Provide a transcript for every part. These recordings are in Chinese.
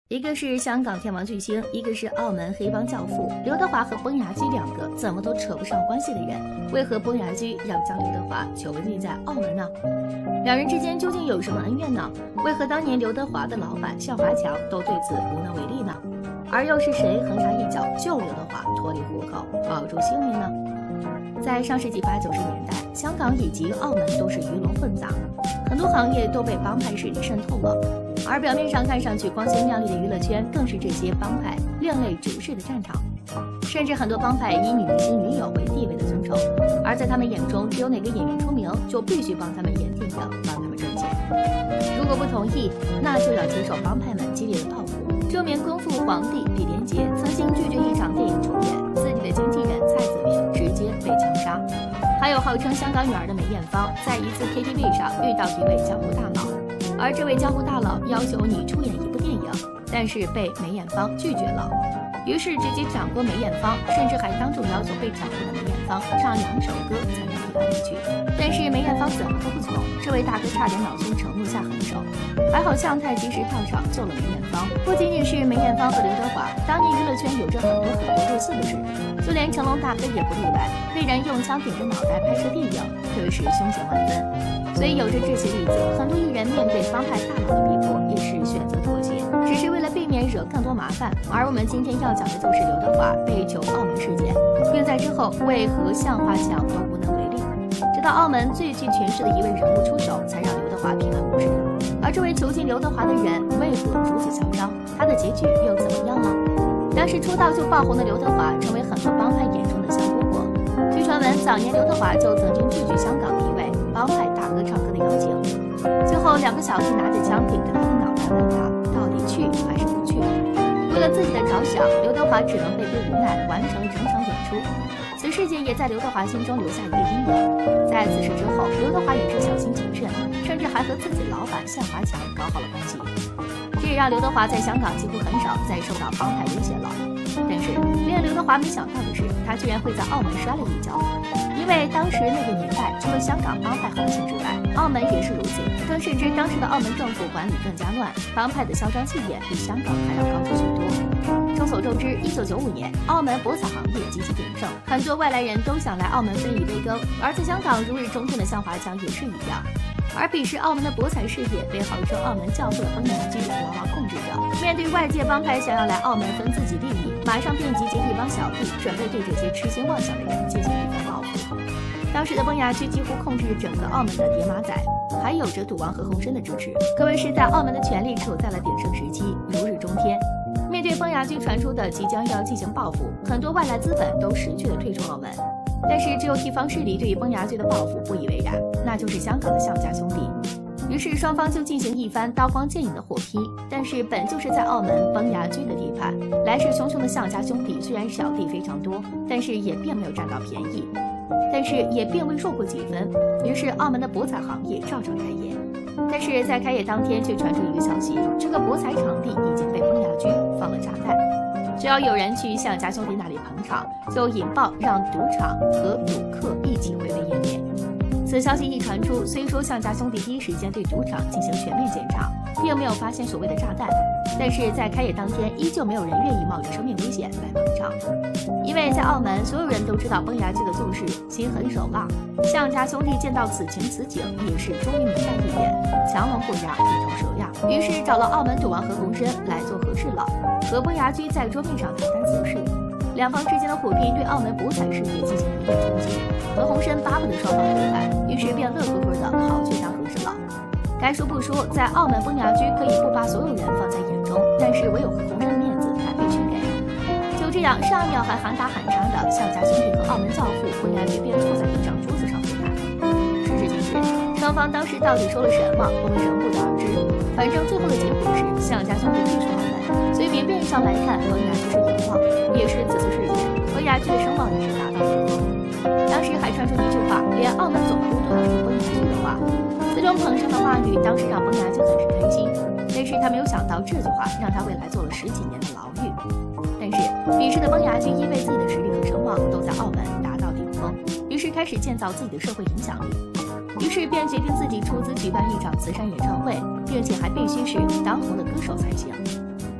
一个是香港天王巨星，一个是澳门黑帮教父。刘德华和崩牙驹两个怎么都扯不上关系的人，为何崩牙驹要将刘德华囚禁在澳门呢？两人之间究竟有什么恩怨呢？为何当年刘德华的老板向华强都对此无能为力呢？而又是谁横插一脚救刘德华脱离虎口，保住性命呢？在上世纪80、90年代，香港以及澳门都是鱼龙混杂，很多行业都被帮派势力渗透了。而表面上看上去光鲜亮丽的娱乐圈，更是这些帮派另类执事的战场。甚至很多帮派以女明星、女友为地位的尊崇，而在他们眼中，只有哪个演员出名，就必须帮他们演电影，帮他们挣钱。如果不同意，那就要接受帮派们激烈的报复。著名功夫皇帝李连杰曾经拒绝一场电影出演，自己的经纪人蔡子明直接被枪杀。还有号称香港女儿的梅艳芳，在一次 KTV 上遇到一位江湖大佬，而这位江湖大佬要求你出演一部电影，但是被梅艳芳拒绝了。于是直接掌掴梅艳芳，甚至还当众要求被掌掴的梅艳芳唱2首歌才能离他离去。但是梅艳芳怎么都不从，这位大哥差点恼羞成怒下狠手。还好向太及时到场救了梅艳芳。不仅仅是梅艳芳和刘德华，当年娱乐圈有着很多类似的事，就连成龙大哥也不例外，被人用枪顶着脑袋拍摄电影，可谓是凶险万分。所以有着这些例子，很多艺人面对帮派大佬的逼迫，也是选择妥协，只是为了避免惹更多麻烦。而我们今天要讲的就是刘德华被囚澳门事件，并在之后为何向华强都无能为力，直到澳门最具权势的一位人物出手，才让刘德华平安无事。而这位囚禁刘德华的人为何如此嚣张？他的结局又怎么样呢？当时出道就爆红的刘德华，成为很多帮派眼中的香饽饽。据传闻，早年刘德华就曾经拒绝香港的一位帮派大哥唱歌的邀请，最后2个小弟拿着枪顶着他的脑袋问他到底去还是不去。为了自己的着想，刘德华只能被迫无奈完成了整场演出。此事件也在刘德华心中留下一个阴影。在此事之后，刘德华也是小心谨慎，甚至还和自己老板向华强搞好了关系。这也让刘德华在香港几乎很少再受到帮派威胁了。但是令刘德华没想到的是，他居然会在澳门摔了一跤。因为当时那个年代，除了香港帮派横行之外，澳门也是如此。更甚至当时的澳门政府管理更加乱，帮派的嚣张气焰比香港还要高出许多。众所周知，1995年，澳门博彩行业极其鼎盛，很多外来人都想来澳门分一杯羹。而在香港如日中天的向华强也是一样。而彼时澳门的博彩事业被号称澳门教父的崩牙驹牢牢控制着。面对外界帮派想要来澳门分自己利益，马上便集结一帮小弟，准备对这些痴心妄想的人进行一番报复。当时的崩牙驹几乎控制着整个澳门的叠马仔，还有着赌王何鸿燊的支持，可谓是在澳门的权力处在了鼎盛时期，如日中天。面对崩牙驹传出的即将要进行报复，很多外来资本都识趣的退出澳门。但是只有一方势力对于崩牙驹的报复不以为然，那就是香港的向家兄弟。于是双方就进行一番刀光剑影的火拼。但是本就是在澳门崩牙驹的地盘，来势汹汹的向家兄弟虽然小弟非常多，但是也并没有占到便宜，但是也并未弱过几分。于是澳门的博彩行业照常开业。但是在开业当天却传出一个消息，这个博彩场地已经被崩牙驹放了炸弹，只要有人去向家兄弟那里捧场，就引爆让赌场和赌客一起灰飞烟灭。此消息一传出，虽说向家兄弟第一时间对赌场进行全面检查，并没有发现所谓的炸弹，但是在开业当天依旧没有人愿意冒着生命危险来捧场。因为在澳门所有人都知道崩牙驹的做事心狠手辣，向家兄弟见到此情此景也是终于明白一点，强龙不压地头蛇呀。于是找了澳门赌王何鸿燊来做和事佬，和崩牙驹在桌面上谈谈此事。两方之间的火拼对澳门博彩事业进行一定冲击，何鸿燊巴不得双方和谈，于是便乐呵呵的跑去当和事佬。该说不说，在澳门崩牙驹可以不把所有人放在眼中，但是唯有何鸿燊的面子他必须给。就这样，上一秒还喊打喊杀的向家兄弟和澳门教父崩牙驹便坐在一张桌子上对谈。时至今日，双方当时到底说了什么，我们仍不得而知。反正最后的结果是向家兄弟退出澳门，所以明面上来看崩牙驹是赢了，也是此次事件崩牙驹的声望也是达到顶峰。当时还传出一句话，连澳门总督都要听崩牙驹的话。此种捧上的话语当时让崩牙驹很是开心，但是他没有想到这句话让他未来坐了10几年的牢狱。但是彼时的崩牙驹因为自己的实力和声望都在澳门达到顶峰，于是开始建造自己的社会影响力，于是便决定自己出资举办一场慈善演唱会，并且还必须是当红的歌手才行。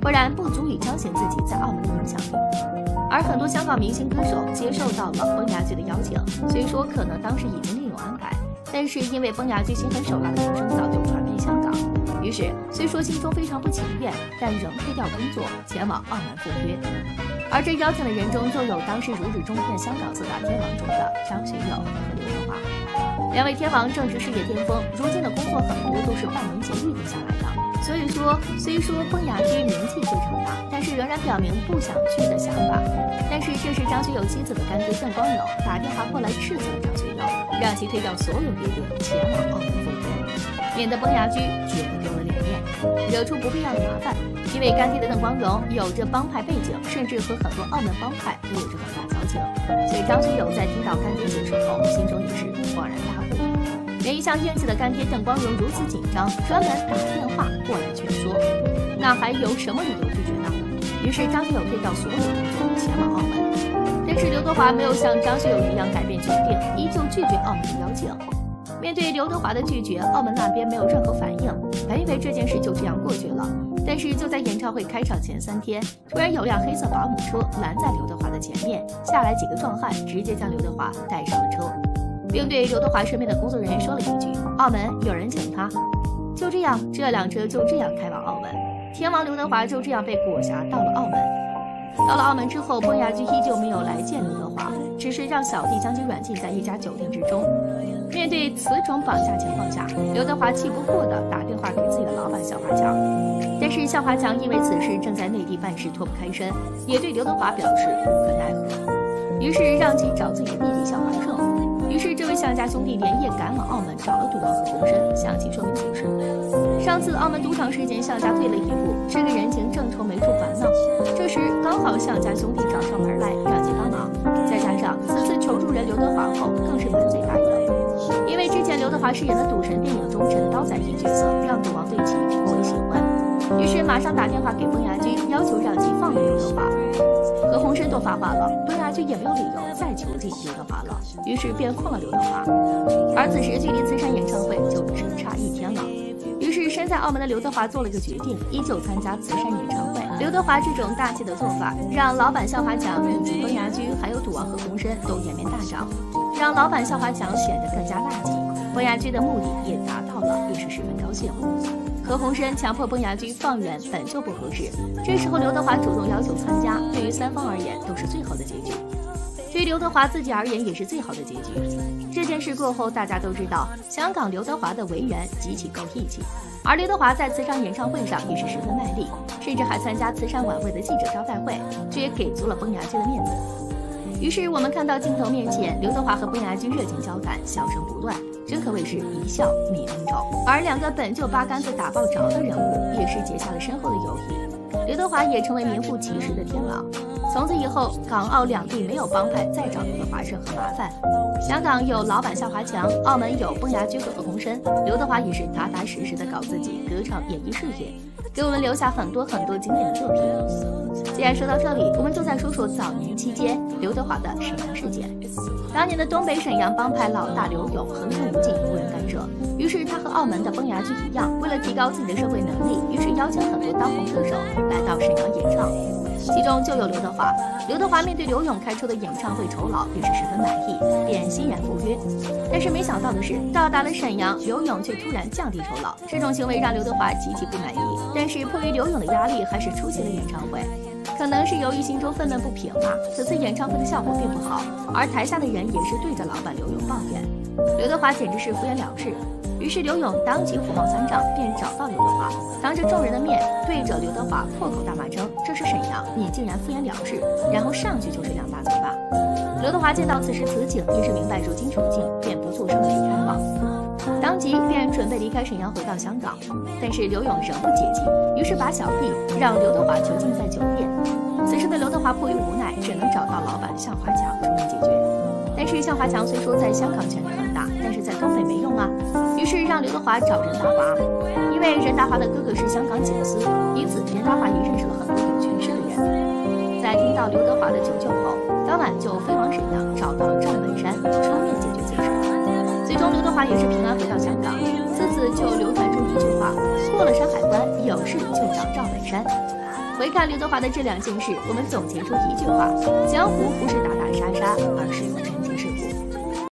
不然不足以彰显自己在澳门的影响力。而很多香港明星歌手接受到了崩牙驹的邀请，虽说可能当时已经另有安排，但是因为崩牙驹心狠手辣的名声早就传遍香港，于是虽说心中非常不情愿，但仍推掉工作前往澳门赴约。而这邀请的人中，就有当时如日中天香港四大天王中的张学友和刘德华。两位天王正值事业巅峰，如今的工作很多都是半年前预定下来的。所以说，虽说崩牙驹名气非常大，但是仍然表明不想去的想法。但是这时张学友妻子的干爹邓光荣打电话过来斥责张学友，让其推掉所有约定，前往澳门赴约，免得崩牙驹觉得丢了脸面，惹出不必要的麻烦。因为干爹的邓光荣有着帮派背景，甚至和很多澳门帮派都有着很大交情，所以张学友在听到干爹解释后，心中也是恍然大悟。原一向厌弃的干爹邓光荣如此紧张，专门打电话过来劝说，那还有什么理由拒绝呢？于是张学友推掉所有工作，前往澳门。但是刘德华没有像张学友一样改变决定，依旧拒绝澳门的邀请。面对刘德华的拒绝，澳门那边没有任何反应，本以为这件事就这样过去了。但是就在演唱会开场前3天，突然有辆黑色保姆车拦在刘德华的前面，下来几个壮汉，直接将刘德华带上了车，并对刘德华身边的工作人员说了一句：“澳门有人请他。”就这样，这辆车就这样开往澳门，天王刘德华就这样被裹挟到了澳门。到了澳门之后，崩牙驹依旧没有来见刘德华，只是让小弟将其软禁在一家酒店之中。面对此种绑架情况下，刘德华气不过的打电话给自己的老板向华强，但是向华强因为此事正在内地办事脱不开身，也对刘德华表示无可奈何，于是让其找自己的弟弟向华胜。于是这位向家兄弟连夜赶往澳门，找了赌王和洪深，向其说明此事。上次澳门赌场事件，向家退了一步，这个人情正愁没处还呢。这时刚好向家兄弟找上门来，让其帮忙，再加上此次求助人刘德华后，更是满嘴答应。因为之前刘德华饰演的赌神电影中陈刀仔一角色，让赌王对其颇为喜欢，于是马上打电话给崩牙驹，要求让其放了刘德华。和洪深都发话了，崩牙驹也没有理由再囚禁刘德华了，于是便放了刘德华。而此时距离慈善演唱会就只差1天了，于是身在澳门的刘德华做了个决定，依旧参加慈善演唱会。刘德华这种大气的做法，让老板向华强以及崩牙驹还有赌王和洪深都颜面大涨，让老板向华强显得更加辣气，崩牙驹的目的也达到了，也是十分高兴。和洪深强迫崩牙驹放人本就不合适，这时候刘德华主动要求参加，对于3方而言都是最好的结局，对于刘德华自己而言也是最好的结局。这件事过后，大家都知道香港刘德华的为人极其够义气，而刘德华在慈善演唱会上也是十分卖力，甚至还参加慈善晚会的记者招待会，这也给足了崩牙驹的面子。于是我们看到镜头面前，刘德华和崩牙驹热情交谈，笑声不断，真可谓是一笑泯恩仇。而2个本就8竿子打爆着的人物，也是结下了深厚的友谊。刘德华也成为名副其实的天王。从此以后，港澳两地没有帮派再找刘德华任何麻烦。香港有老板向华强，澳门有崩牙驹和何鸿燊，刘德华也是踏踏实实的搞自己歌唱演艺事业，给我们留下很多很多经典的作品。既然说到这里，我们就再说说早年期间刘德华的沈阳事件。当年的东北沈阳帮派老大刘勇横行无忌，无人干涉，于是他和澳门的崩牙驹一样，为了提高自己的社会能力，于是邀请很多当红歌手来到沈阳演唱，其中就有刘德华。刘德华面对刘勇开出的演唱会酬劳也是十分满意，便欣然赴约。但是没想到的是，到达了沈阳，刘勇却突然降低酬劳，这种行为让刘德华极其不满意。但是迫于刘勇的压力，还是出席了演唱会。可能是由于心中愤懑不平吧，此次演唱会的效果并不好，而台下的人也是对着老板刘勇抱怨。刘德华简直是敷衍了事。于是刘勇当即火冒三丈，便找到刘德华，当着众人的面对着刘德华破口大骂称：“这是沈阳，你竟然敷衍了事！”然后上去就是2大嘴巴。刘德华见到此时此景，也是明白如今处境，便不作声的离开了，当即便准备离开沈阳回到香港。但是刘勇仍不解气，于是把小弟让刘德华囚禁在酒店。此时的刘德华迫于无奈，只能找到老板向华强出面解决。但是向华强虽说在香港权力很大，但是在东北没用啊，于是让刘德华找任达华，因为任达华的哥哥是香港警司，因此任达华也认识了很多有权势的人。在听到刘德华的求救后，当晚就飞往沈阳，找到了赵本山，出面解决此事。最终刘德华也是平安回到香港，自此就流传出一句话：过了山海关，有事就找赵本山。 回看刘德华的这两件事，我们总结出一句话：江湖不是打打杀杀，而是